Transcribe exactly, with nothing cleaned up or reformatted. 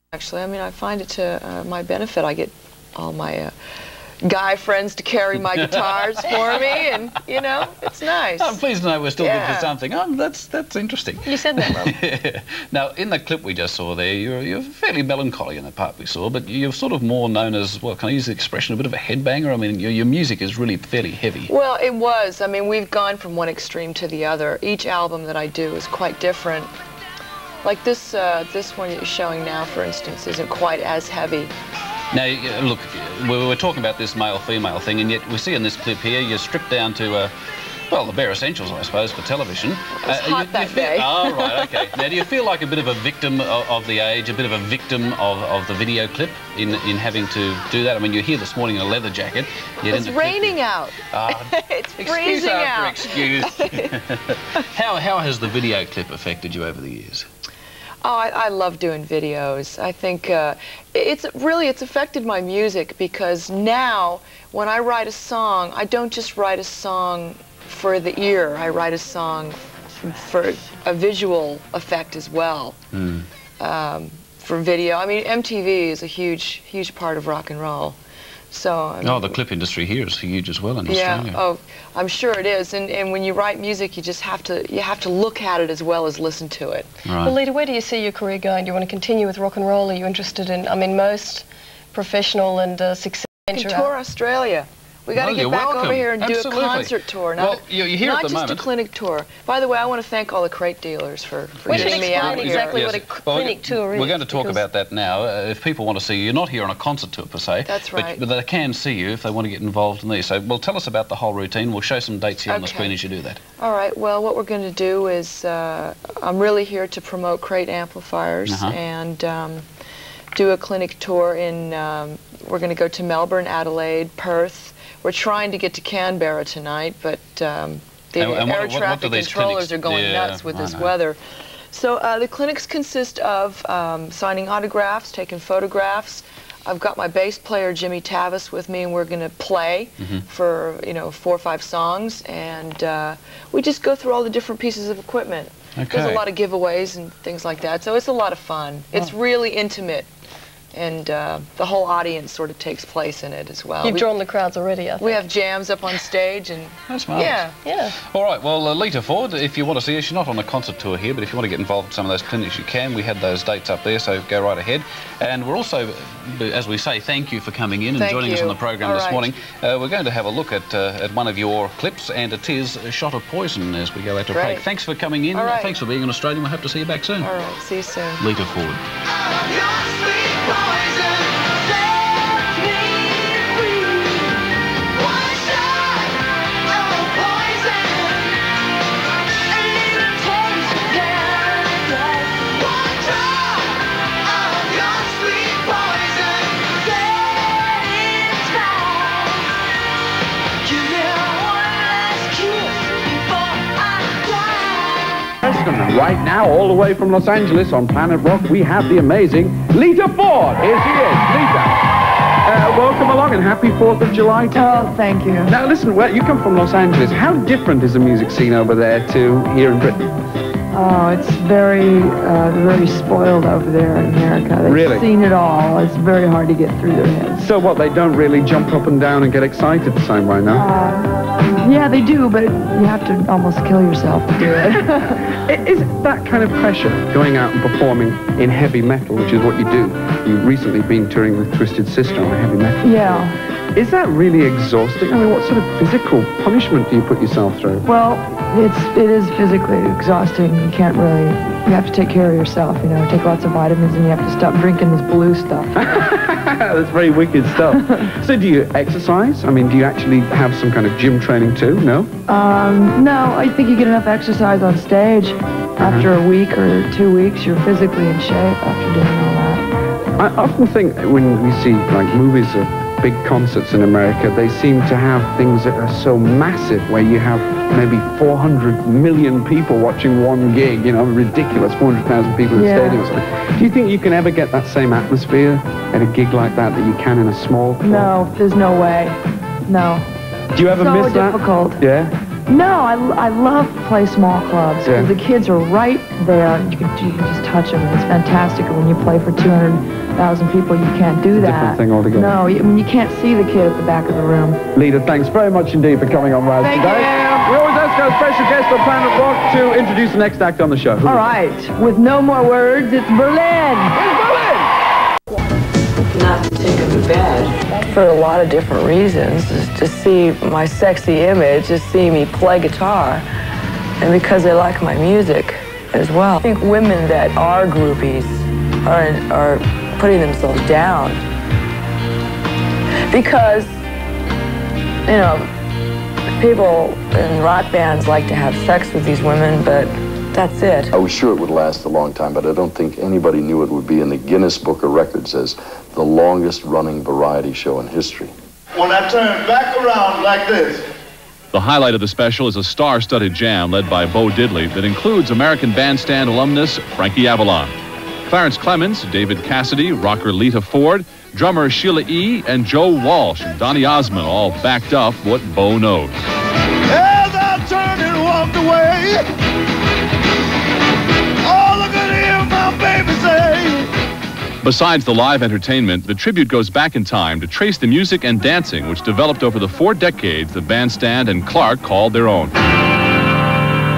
Actually, I mean, I find it to uh, my benefit. I get all my uh, guy friends to carry my guitars for me, and, you know, it's nice. I'm pleased to know we're still yeah. good for something. Oh, that's that's interesting. You said that well. Yeah. Now, in the clip we just saw there, you're, you're fairly melancholy in the part we saw, but you're sort of more known as, well, can I use the expression, a bit of a headbanger? I mean, your, your music is really fairly heavy. Well, it was. I mean, we've gone from one extreme to the other. Each album that I do is quite different. Like this, uh, this one you're showing now, for instance, isn't quite as heavy. Now, look, we were talking about this male-female thing, and yet we see in this clip here, you're stripped down to, uh, well, the bare essentials, I suppose, for television. It was uh, hot you, that you feel, day. Oh, right, OK. Now, do you feel like a bit of a victim of, of the age, a bit of a victim of, of the video clip in, in having to do that? I mean, you're here this morning in a leather jacket. It's raining clip, out. Uh, it's excuse freezing after out. Excuse. how, how has the video clip affected you over the years? Oh, I, I love doing videos. I think uh, it's really, it's affected my music, because now when I write a song, I don't just write a song for the ear. I write a song for a visual effect as well. Mm. Um, for video. I mean, M T V is a huge, huge part of rock and roll. So, I mean, oh, the clip industry here is huge as well in yeah, Australia. Oh, I'm sure it is. And, and when you write music, you just have to, you have to look at it as well as listen to it. Right. Well, Lita, where do you see your career going? Do you want to continue with rock and roll? Are you interested in, I mean, most professional and uh, success... We can tour Australia. We got to well, get back welcome. over here and Absolutely. do a concert tour. Not, well, you're here not at the just moment. a clinic tour. By the way, I want to thank all the crate dealers for, for we getting me out here. exactly yes. what a well, clinic tour is. We're going to talk about that now. Uh, if people want to see you, you're not here on a concert tour per se. That's right. But, but they can see you if they want to get involved in these. So, well, tell us about the whole routine. We'll show some dates here okay. on the screen as you do that. All right. Well, what we're going to do is uh, I'm really here to promote crate amplifiers uh-huh. and um, do a clinic tour in. Um, we're going to go to Melbourne, Adelaide, Perth. We're trying to get to Canberra tonight, but um, the and, and air what, traffic what, what controllers are going yeah, nuts with I this know. weather. So uh, the clinics consist of um, signing autographs, taking photographs. I've got my bass player Jimmy Tavis with me, and we're going to play mm-hmm. for you know four or five songs, and uh, we just go through all the different pieces of equipment. Okay. There's a lot of giveaways and things like that, so it's a lot of fun. Oh. It's really intimate. And uh, the whole audience sort of takes place in it as well. You've we, drawn the crowds already, I think. We have jams up on stage, and that's marvelous. Yeah, yeah. All right, well, uh, Lita Ford, if you want to see us, you're not on a concert tour here, but if you want to get involved in some of those clinics, you can. We had those dates up there, so go right ahead. And we're also, as we say, thank you for coming in and thank joining you. us on the program All this right. morning. Uh, we're going to have a look at uh, at one of your clips, and it is a shot of poison as we go out to Great. break. Thanks for coming in. All right. Thanks for being an Australian. We'll have to see you back soon. All right, see you soon. Lita Ford. Right now, all the way from Los Angeles on Planet Rock, we have the amazing Lita Ford. Here she is, Lita. Uh, welcome along and happy fourth of July to you. Oh, thank you. Now listen, well, you come from Los Angeles. How different is the music scene over there to here in Britain? Oh, it's very, uh, very spoiled over there in America. They've Really? seen it all. It's very hard to get through their heads. So what, they don't really jump up and down and get excited the same way now? Uh, yeah, they do, but you have to almost kill yourself to do it. Is that kind of pressure, going out and performing in heavy metal, which is what you do? You've recently been touring with Twisted Sister on heavy metal. Yeah. Is that really exhausting? I mean, what sort of physical punishment do you put yourself through? Well, it's, it is physically exhausting. You can't really, you have to take care of yourself, you know, take lots of vitamins, and you have to stop drinking this blue stuff. That's very wicked stuff. So do you exercise? I mean, do you actually have some kind of gym training too? No? Um, no, I think you get enough exercise on stage. After a week or two weeks, you're physically in shape after doing all that. I often think when we see like movies of big concerts in America, they seem to have things that are so massive, where you have maybe four hundred million people watching one gig, you know, ridiculous, four hundred thousand people in Yeah. a stadium or something. Do you think you can ever get that same atmosphere at a gig like that that you can in a small club? No, there's no way. No. Do you ever so miss that? difficult. Yeah? No, I, I love to play small clubs. Yeah. The kids are right there. You can, you can just touch them. It's fantastic. When you play for two hundred thousand people, you can't do It's a that. different thing altogether. No, you, I mean, you can't see the kid at the back of the room. Lita, thanks very much indeed for coming on Rise Thank today. you. We always ask our special guest on Planet Rock to introduce the next act on the show. Who All is right, with no more words, it's Berlin. it? Berlin! Not to take them to bed. For a lot of different reasons. To see my sexy image, to see me play guitar, and because they like my music as well. I think women that are groupies are, are putting themselves down. Because, you know, people in rock bands like to have sex with these women, but that's it. I was sure it would last a long time, but I don't think anybody knew it would be in the Guinness Book of Records as the longest running variety show in history. When I turn back around like this. The highlight of the special is a star-studded jam led by Bo Diddley that includes American Bandstand alumnus Frankie Avalon. Clarence Clemens, David Cassidy, rocker Lita Ford, drummer Sheila E., and Joe Walsh and Donny Osmond all backed up what Bo knows. As I turned and walked away, all I could hear my baby say. Besides the live entertainment, the tribute goes back in time to trace the music and dancing which developed over the four decades the Bandstand and Clark called their own.